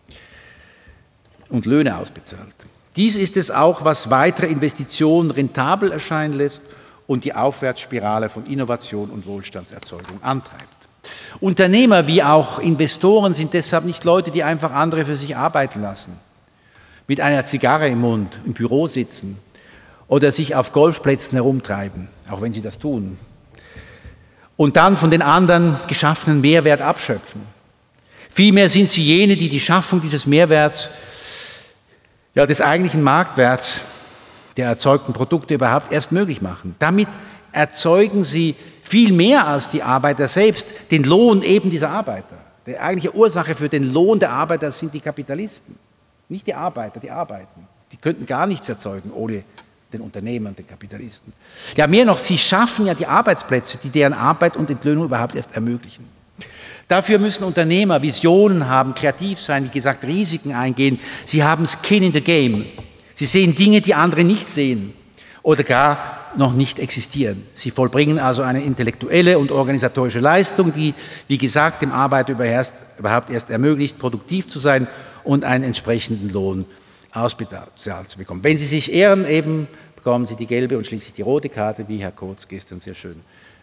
Speaker 2: und Löhne ausbezahlt. Dies ist es auch, was weitere Investitionen rentabel erscheinen lässt und die Aufwärtsspirale von Innovation und Wohlstandserzeugung antreibt. Unternehmer wie auch Investoren sind deshalb nicht Leute, die einfach andere für sich arbeiten lassen, mit einer Zigarre im Mund im Büro sitzen oder sich auf Golfplätzen herumtreiben, auch wenn sie das tun, und dann von den anderen geschaffenen Mehrwert abschöpfen. Vielmehr sind sie jene, die die Schaffung dieses Mehrwerts, ja, des eigentlichen Marktwerts der erzeugten Produkte überhaupt erst möglich machen. Damit erzeugen sie viel mehr als die Arbeiter selbst, den Lohn eben dieser Arbeiter. Die eigentliche Ursache für den Lohn der Arbeiter sind die Kapitalisten, nicht die Arbeiter, die arbeiten. Die könnten gar nichts erzeugen ohne den Unternehmer und den Kapitalisten. Ja, mehr noch, sie schaffen ja die Arbeitsplätze, die deren Arbeit und Entlöhnung überhaupt erst ermöglichen. Dafür müssen Unternehmer Visionen haben, kreativ sein, wie gesagt, Risiken eingehen. Sie haben Skin in the Game. Sie sehen Dinge, die andere nicht sehen oder gar noch nicht existieren. Sie vollbringen also eine intellektuelle und organisatorische Leistung, die, wie gesagt, dem Arbeiter überhaupt erst ermöglicht, produktiv zu sein und einen entsprechenden Lohn ausbezahlt zu bekommen. Wenn Sie sich ehren, eben bekommen Sie die gelbe und schließlich die rote Karte, wie Herr Kurz gestern sehr schön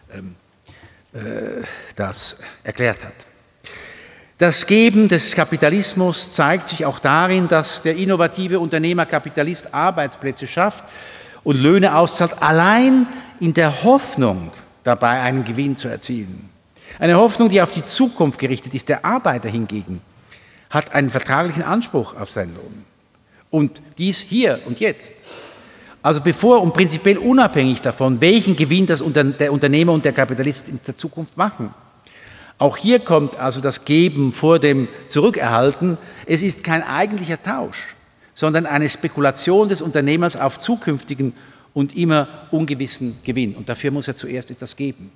Speaker 2: das erklärt hat. Das Geben des Kapitalismus zeigt sich auch darin, dass der innovative Unternehmerkapitalist Arbeitsplätze schafft und Löhne auszahlt, allein in der Hoffnung, dabei einen Gewinn zu erzielen. Eine Hoffnung, die auf die Zukunft gerichtet ist. Der Arbeiter hingegen hat einen vertraglichen Anspruch auf seinen Lohn. Und dies hier und jetzt. Also bevor und prinzipiell unabhängig davon, welchen Gewinn der Unternehmer und der Kapitalist in der Zukunft machen. Auch hier kommt also das Geben vor dem Zurückerhalten. Es ist kein eigentlicher Tausch, sondern eine Spekulation des Unternehmers auf zukünftigen und immer ungewissen Gewinn. Und dafür muss er zuerst etwas geben.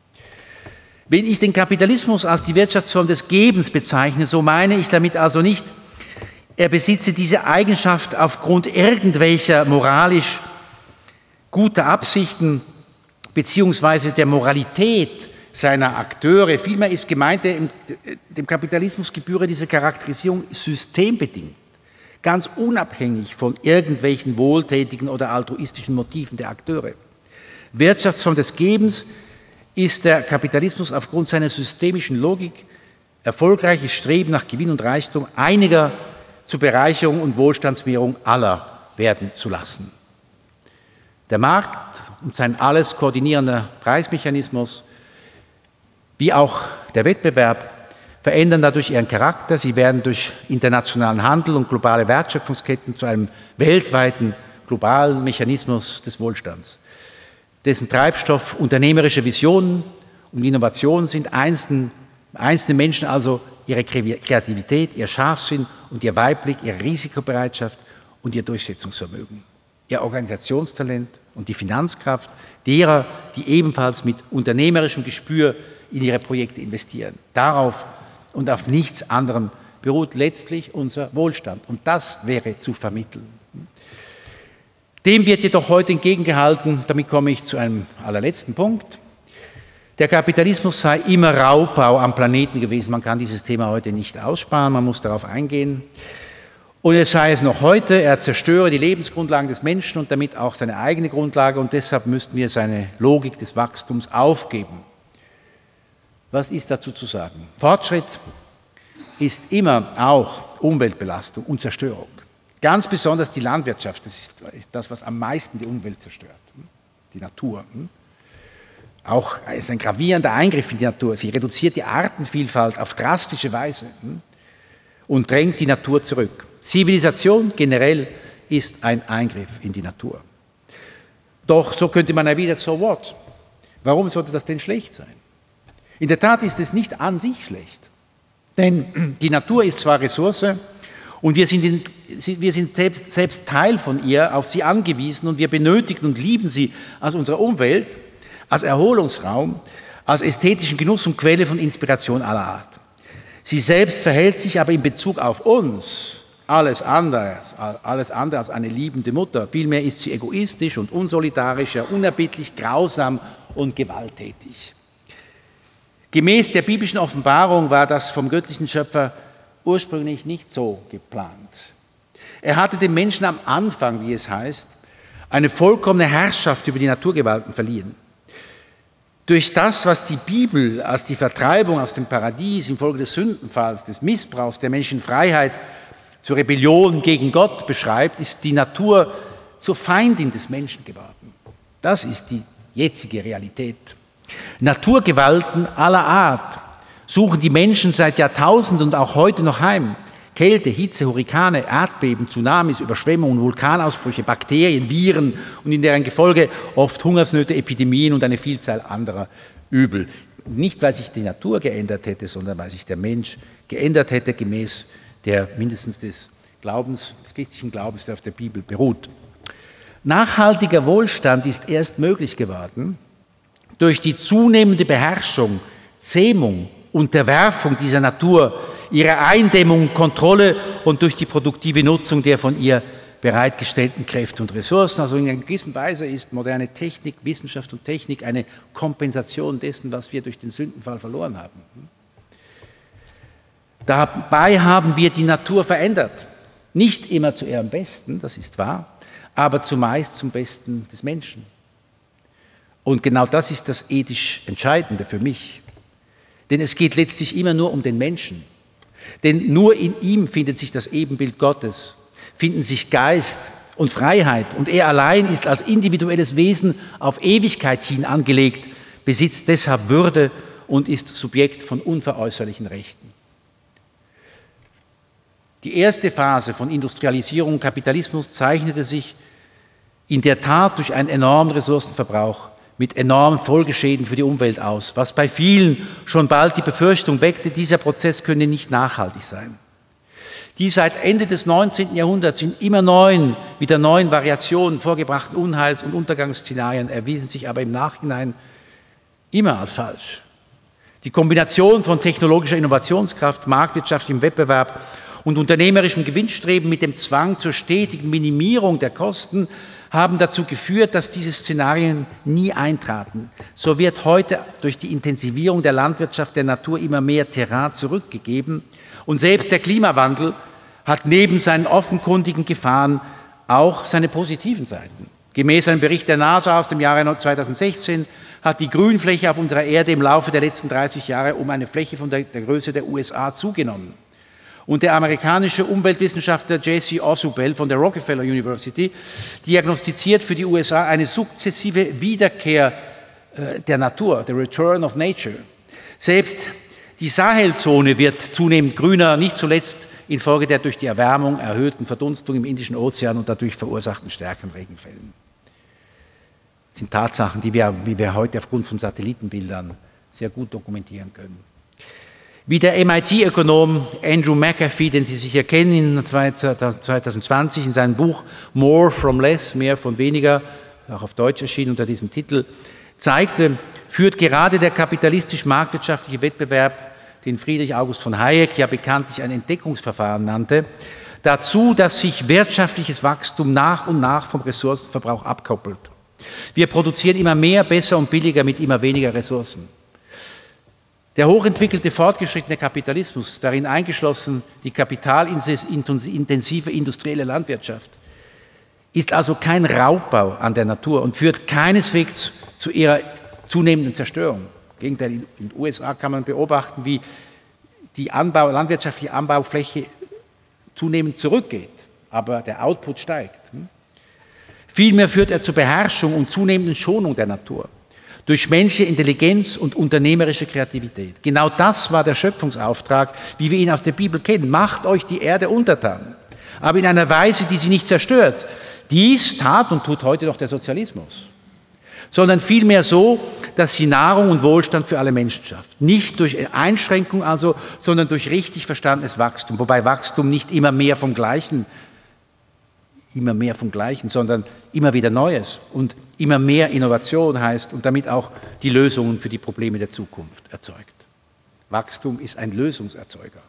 Speaker 2: Wenn ich den Kapitalismus als die Wirtschaftsform des Gebens bezeichne, so meine ich damit also nicht, er besitze diese Eigenschaft aufgrund irgendwelcher moralisch guter Absichten beziehungsweise der Moralität seiner Akteure. Vielmehr ist gemeint, dem Kapitalismus gebühre diese Charakterisierung systembedingt, ganz unabhängig von irgendwelchen wohltätigen oder altruistischen Motiven der Akteure. Wirtschaftsform des Gebens ist der Kapitalismus aufgrund seiner systemischen Logik erfolgreiches Streben nach Gewinn und Reichtum einiger zur Bereicherung und Wohlstandsmehrung aller werden zu lassen. Der Markt und sein alles koordinierender Preismechanismus wie auch der Wettbewerb verändern dadurch ihren Charakter. Sie werden durch internationalen Handel und globale Wertschöpfungsketten zu einem weltweiten globalen Mechanismus des Wohlstands, dessen Treibstoff unternehmerische Visionen und Innovationen sind, einzelne Menschen also ihre Kreativität, ihr Scharfsinn und ihr Weitblick, ihre Risikobereitschaft und ihr Durchsetzungsvermögen, ihr Organisationstalent und die Finanzkraft derer, die ebenfalls mit unternehmerischem Gespür in ihre Projekte investieren. Darauf und auf nichts anderem beruht letztlich unser Wohlstand. Und das wäre zu vermitteln. Dem wird jedoch heute entgegengehalten, damit komme ich zu einem allerletzten Punkt, der Kapitalismus sei immer Raubbau am Planeten gewesen. Man kann dieses Thema heute nicht aussparen, man muss darauf eingehen. Und es sei es noch heute, er zerstöre die Lebensgrundlagen des Menschen und damit auch seine eigene Grundlage und deshalb müssten wir seine Logik des Wachstums aufgeben. Was ist dazu zu sagen? Fortschritt ist immer auch Umweltbelastung und Zerstörung. Ganz besonders die Landwirtschaft, das ist das, was am meisten die Umwelt zerstört, die Natur. Auch ist ein gravierender Eingriff in die Natur. Sie reduziert die Artenvielfalt auf drastische Weise und drängt die Natur zurück. Zivilisation generell ist ein Eingriff in die Natur. Doch so könnte man erwidern, so what? Warum sollte das denn schlecht sein? In der Tat ist es nicht an sich schlecht. Denn die Natur ist zwar Ressource und wir sind selbst Teil von ihr, auf sie angewiesen und wir benötigen und lieben sie als unsere Umwelt, als Erholungsraum, als ästhetischen Genuss und Quelle von Inspiration aller Art. Sie selbst verhält sich aber in Bezug auf uns alles andere als eine liebende Mutter. Vielmehr ist sie egoistisch und unsolidarisch, ja unerbittlich, grausam und gewalttätig. Gemäß der biblischen Offenbarung war das vom göttlichen Schöpfer ursprünglich nicht so geplant. Er hatte dem Menschen am Anfang, wie es heißt, eine vollkommene Herrschaft über die Naturgewalten verliehen. Durch das, was die Bibel als die Vertreibung aus dem Paradies infolge des Sündenfalls, des Missbrauchs der Menschenfreiheit zur Rebellion gegen Gott beschreibt, ist die Natur zur Feindin des Menschen geworden. Das ist die jetzige Realität. Naturgewalten aller Art suchen die Menschen seit Jahrtausenden und auch heute noch heim. Kälte, Hitze, Hurrikane, Erdbeben, Tsunamis, Überschwemmungen, Vulkanausbrüche, Bakterien, Viren und in deren Gefolge oft Hungersnöte, Epidemien und eine Vielzahl anderer Übel. Nicht, weil sich die Natur geändert hätte, sondern weil sich der Mensch geändert hätte, gemäß der mindestens des christlichen Glaubens, der auf der Bibel beruht. Nachhaltiger Wohlstand ist erst möglich geworden durch die zunehmende Beherrschung, Zähmung, Unterwerfung dieser Natur, ihre Eindämmung, Kontrolle und durch die produktive Nutzung der von ihr bereitgestellten Kräfte und Ressourcen. Also in einer gewissen Weise ist moderne Technik, Wissenschaft und Technik eine Kompensation dessen, was wir durch den Sündenfall verloren haben. Dabei haben wir die Natur verändert. Nicht immer zu ihrem Besten, das ist wahr, aber zumeist zum Besten des Menschen. Und genau das ist das ethisch Entscheidende für mich. Denn es geht letztlich immer nur um den Menschen. Denn nur in ihm findet sich das Ebenbild Gottes, finden sich Geist und Freiheit. Und er allein ist als individuelles Wesen auf Ewigkeit hin angelegt, besitzt deshalb Würde und ist Subjekt von unveräußerlichen Rechten. Die erste Phase von Industrialisierung und Kapitalismus zeichnete sich in der Tat durch einen enormen Ressourcenverbrauch mit enormen Folgeschäden für die Umwelt aus, was bei vielen schon bald die Befürchtung weckte, dieser Prozess könne nicht nachhaltig sein. Die seit Ende des 19. Jahrhunderts in immer wieder neuen Variationen vorgebrachten Unheils- und Untergangsszenarien erwiesen sich aber im Nachhinein immer als falsch. Die Kombination von technologischer Innovationskraft, marktwirtschaftlichem Wettbewerb und unternehmerischem Gewinnstreben mit dem Zwang zur stetigen Minimierung der Kosten haben dazu geführt, dass diese Szenarien nie eintraten. So wird heute durch die Intensivierung der Landwirtschaft der Natur immer mehr Terrain zurückgegeben und selbst der Klimawandel hat neben seinen offenkundigen Gefahren auch seine positiven Seiten. Gemäß einem Bericht der NASA aus dem Jahre 2016 hat die Grünfläche auf unserer Erde im Laufe der letzten 30 Jahre um eine Fläche von der Größe der USA zugenommen. Und der amerikanische Umweltwissenschaftler J.C. Osubel von der Rockefeller University diagnostiziert für die USA eine sukzessive Wiederkehr der Natur, the return of nature. Selbst die Sahelzone wird zunehmend grüner, nicht zuletzt infolge der durch die Erwärmung erhöhten Verdunstung im Indischen Ozean und dadurch verursachten stärkeren Regenfällen. Das sind Tatsachen, die wir heute aufgrund von Satellitenbildern sehr gut dokumentieren können. Wie der MIT-Ökonom Andrew McAfee, den Sie sicher kennen, in 2020 in seinem Buch More from Less, mehr von weniger, auch auf Deutsch erschienen unter diesem Titel, zeigte, führt gerade der kapitalistisch-marktwirtschaftliche Wettbewerb, den Friedrich August von Hayek ja bekanntlich ein Entdeckungsverfahren nannte, dazu, dass sich wirtschaftliches Wachstum nach und nach vom Ressourcenverbrauch abkoppelt. Wir produzieren immer mehr, besser und billiger mit immer weniger Ressourcen. Der hochentwickelte, fortgeschrittene Kapitalismus, darin eingeschlossen die kapitalintensive industrielle Landwirtschaft, ist also kein Raubbau an der Natur und führt keineswegs zu ihrer zunehmenden Zerstörung. Im Gegenteil, in den USA kann man beobachten, wie die landwirtschaftliche Anbaufläche zunehmend zurückgeht, aber der Output steigt. Vielmehr führt er zur Beherrschung und zunehmenden Schonung der Natur. Durch menschliche Intelligenz und unternehmerische Kreativität. Genau das war der Schöpfungsauftrag, wie wir ihn aus der Bibel kennen. Macht euch die Erde untertan. aber in einer Weise, die sie nicht zerstört. Dies tat und tut heute noch der Sozialismus, sondern vielmehr so, dass sie Nahrung und Wohlstand für alle Menschen schafft. Nicht durch Einschränkung also, sondern durch richtig verstandenes Wachstum, wobei Wachstum nicht immer mehr vom Gleichen, sondern immer wieder Neues und immer mehr Innovation heißt und damit auch die Lösungen für die Probleme der Zukunft erzeugt. Wachstum ist ein Lösungserzeuger.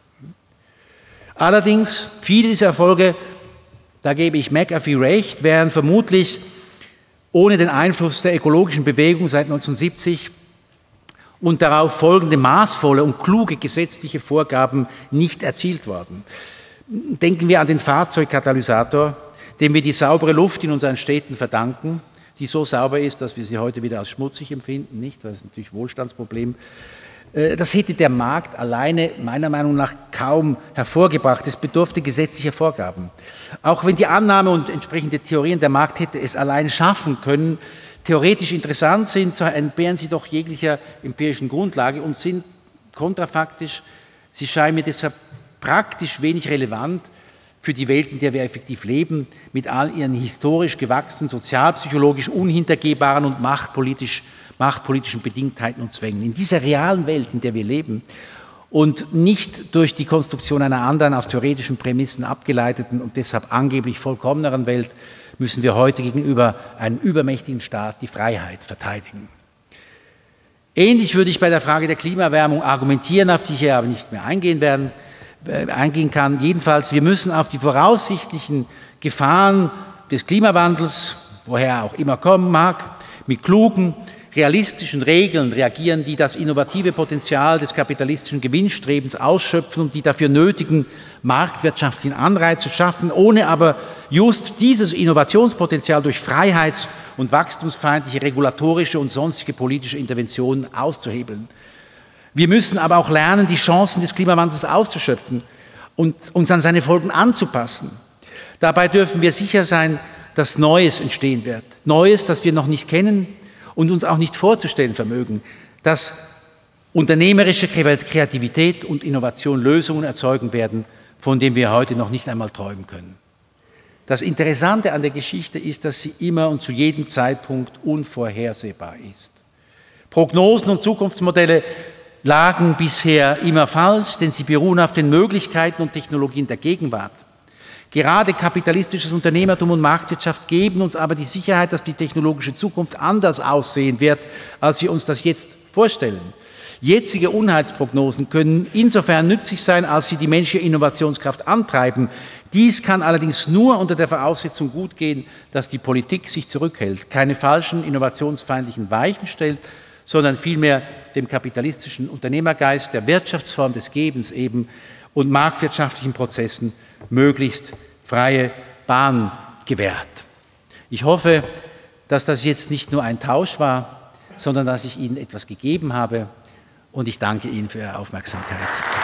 Speaker 2: Allerdings, viele dieser Erfolge, da gebe ich McAfee recht, wären vermutlich ohne den Einfluss der ökologischen Bewegung seit 1970 und darauf folgende maßvolle und kluge gesetzliche Vorgaben nicht erzielt worden. Denken wir an den Fahrzeugkatalysator, dem wir die saubere Luft in unseren Städten verdanken, die so sauber ist, dass wir sie heute wieder als schmutzig empfinden, nicht? Das ist natürlich ein Wohlstandsproblem. Das hätte der Markt alleine meiner Meinung nach kaum hervorgebracht. Es bedurfte gesetzlicher Vorgaben. Auch wenn die Annahme und entsprechende Theorien, der Markt hätte es allein schaffen können, theoretisch interessant sind, so entbehren sie doch jeglicher empirischen Grundlage und sind kontrafaktisch. Sie scheinen mir deshalb praktisch wenig relevant für die Welt, in der wir effektiv leben, mit all ihren historisch gewachsenen, sozialpsychologisch unhintergehbaren und machtpolitischen Bedingtheiten und Zwängen. In dieser realen Welt, in der wir leben und nicht durch die Konstruktion einer anderen, aus theoretischen Prämissen abgeleiteten und deshalb angeblich vollkommeneren Welt, müssen wir heute gegenüber einem übermächtigen Staat die Freiheit verteidigen. Ähnlich würde ich bei der Frage der Klimaerwärmung argumentieren, auf die ich hier aber nicht mehr eingehen kann. Jedenfalls, wir müssen auf die voraussichtlichen Gefahren des Klimawandels, woher er auch immer kommen mag, mit klugen, realistischen Regeln reagieren, die das innovative Potenzial des kapitalistischen Gewinnstrebens ausschöpfen und die dafür nötigen marktwirtschaftlichen Anreize schaffen, ohne aber just dieses Innovationspotenzial durch freiheits- und wachstumsfeindliche regulatorische und sonstige politische Interventionen auszuhebeln. Wir müssen aber auch lernen, die Chancen des Klimawandels auszuschöpfen und uns an seine Folgen anzupassen. Dabei dürfen wir sicher sein, dass Neues entstehen wird. Neues, das wir noch nicht kennen und uns auch nicht vorzustellen vermögen, dass unternehmerische Kreativität und Innovation Lösungen erzeugen werden, von denen wir heute noch nicht einmal träumen können. Das Interessante an der Geschichte ist, dass sie immer und zu jedem Zeitpunkt unvorhersehbar ist. Prognosen und Zukunftsmodelle lagen bisher immer falsch, denn sie beruhen auf den Möglichkeiten und Technologien der Gegenwart. Gerade kapitalistisches Unternehmertum und Marktwirtschaft geben uns aber die Sicherheit, dass die technologische Zukunft anders aussehen wird, als wir uns das jetzt vorstellen. Jetzige Unheilsprognosen können insofern nützlich sein, als sie die menschliche Innovationskraft antreiben. Dies kann allerdings nur unter der Voraussetzung gut gehen, dass die Politik sich zurückhält, keine falschen, innovationsfeindlichen Weichen stellt, sondern vielmehr dem kapitalistischen Unternehmergeist, der Wirtschaftsform des Gebens eben und marktwirtschaftlichen Prozessen möglichst freie Bahn gewährt. Ich hoffe, dass das jetzt nicht nur ein Tausch war, sondern dass ich Ihnen etwas gegeben habe und ich danke Ihnen für Ihre Aufmerksamkeit.